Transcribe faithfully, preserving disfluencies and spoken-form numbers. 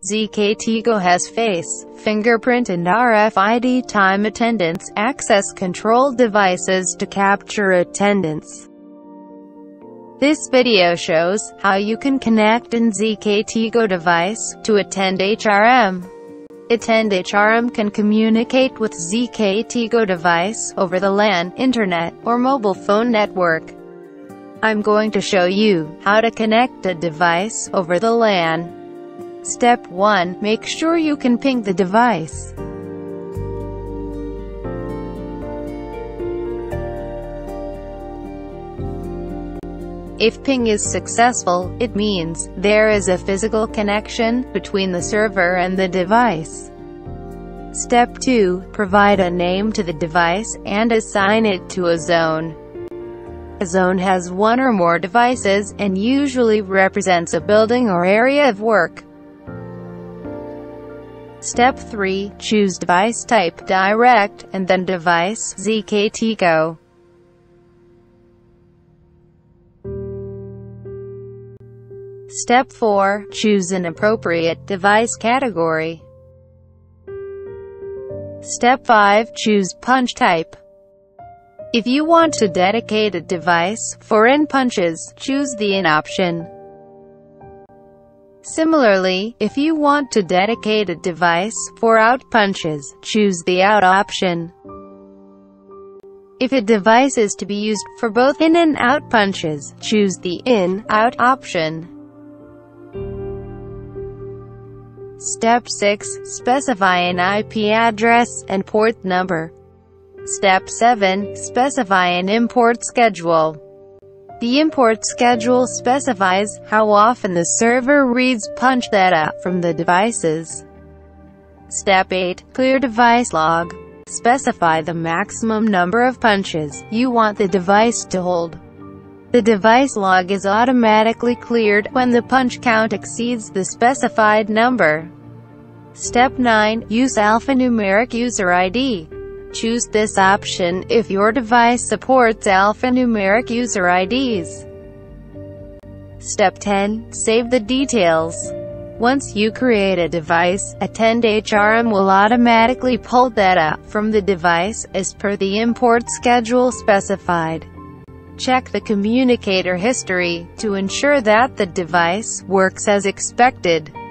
ZKTeco has face, fingerprint and R F I D time attendance access control devices to capture attendance. This video shows how you can connect an ZKTeco device to Attend H R M. Attend H R M can communicate with ZKTeco device over the LAN, internet, or mobile phone network. I'm going to show you how to connect a device over the LAN. Step one. Make sure you can ping the device. If ping is successful, it means there is a physical connection between the server and the device. Step two. Provide a name to the device and assign it to a zone. A zone has one or more devices, and usually represents a building or area of work. Step three. Choose device type direct, and then device ZKTeco. Step four. Choose an appropriate device category. Step five. Choose punch type. If you want to dedicate a device for in punches, choose the in option. Similarly, if you want to dedicate a device for out punches, choose the out option. If a device is to be used for both in and out punches, choose the in-out option. Step six. Specify an I P address and port number. Step seven. Specify an import schedule. The import schedule specifies how often the server reads punch data from the devices. Step eight. Clear device log. Specify the maximum number of punches you want the device to hold. The device log is automatically cleared when the punch count exceeds the specified number. Step nine. Use alphanumeric user I D. Choose this option if your device supports alphanumeric user I Ds. Step ten. Save the details. Once you create a device, Attend H R M will automatically pull data from the device as per the import schedule specified. Check the communicator history to ensure that the device works as expected.